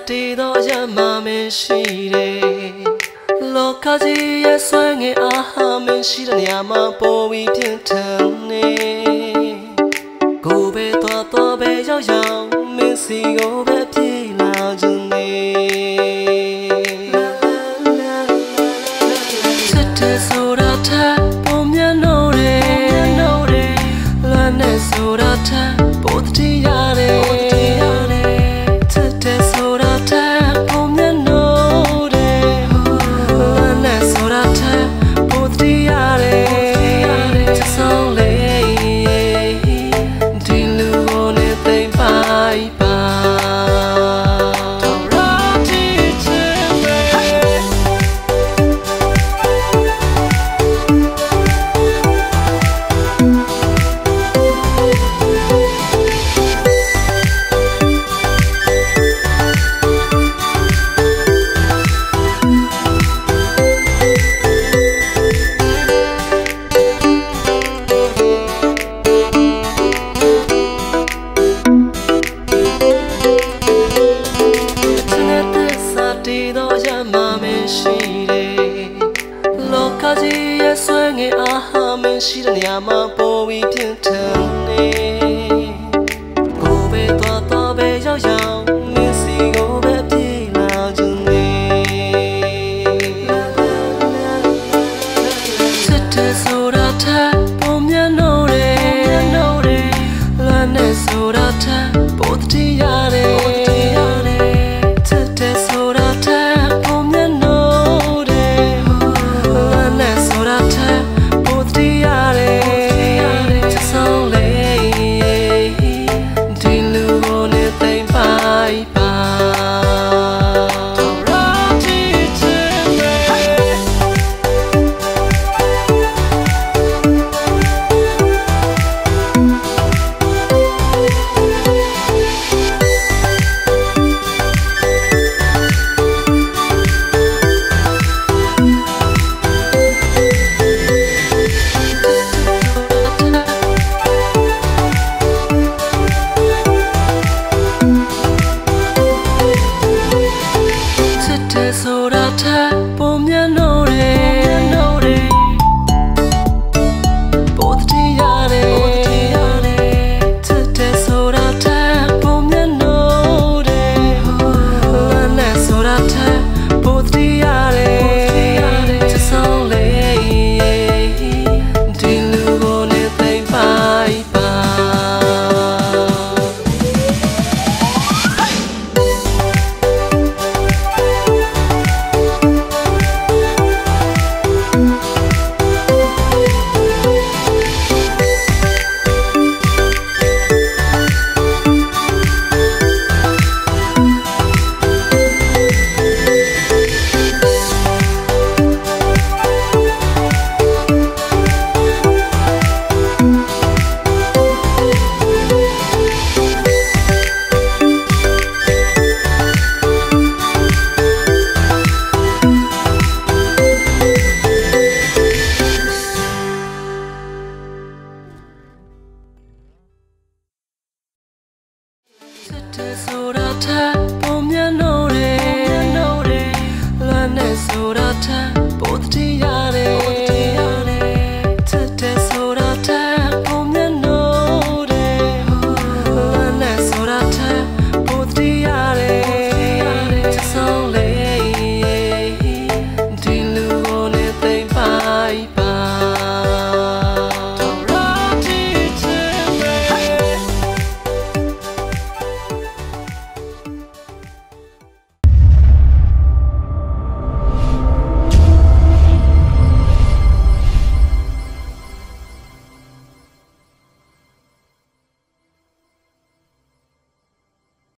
တီသောရမမင်းရှိတယ်လောကကြီးရဲ့ဆွဲငင်အားဟာမင်းရှိတဲ့နေရာမှာပေါ်ပြီးပြင်းထန်နေကိုယ်ပဲသွားပဲရောက်မင်းစီကိုပဲပြေးလာခြင်းနေစစ်တဲ့ဆိုတာထက်ပုံမြတ်နိုးတယ်လွမ်းတဲ့ဆိုတာထက်ပိုတတိရတယ်လောကကြီးရဲ့ဆွဲငင်အားဟာမင်းရှိတဲ့နေရာမှာပေါ်ပြီးပြင်းထန်နေကိုယ်ပဲသွားပဲရောက်မင်းစီကိုပဲပြေးလာခြင်းနေစစ်တဲ့ဆိုတာထက်ပုံမြတ်နိုးတယ်လွမ်းတဲ့ဆိုတာထက်ပိုတတိရတယ်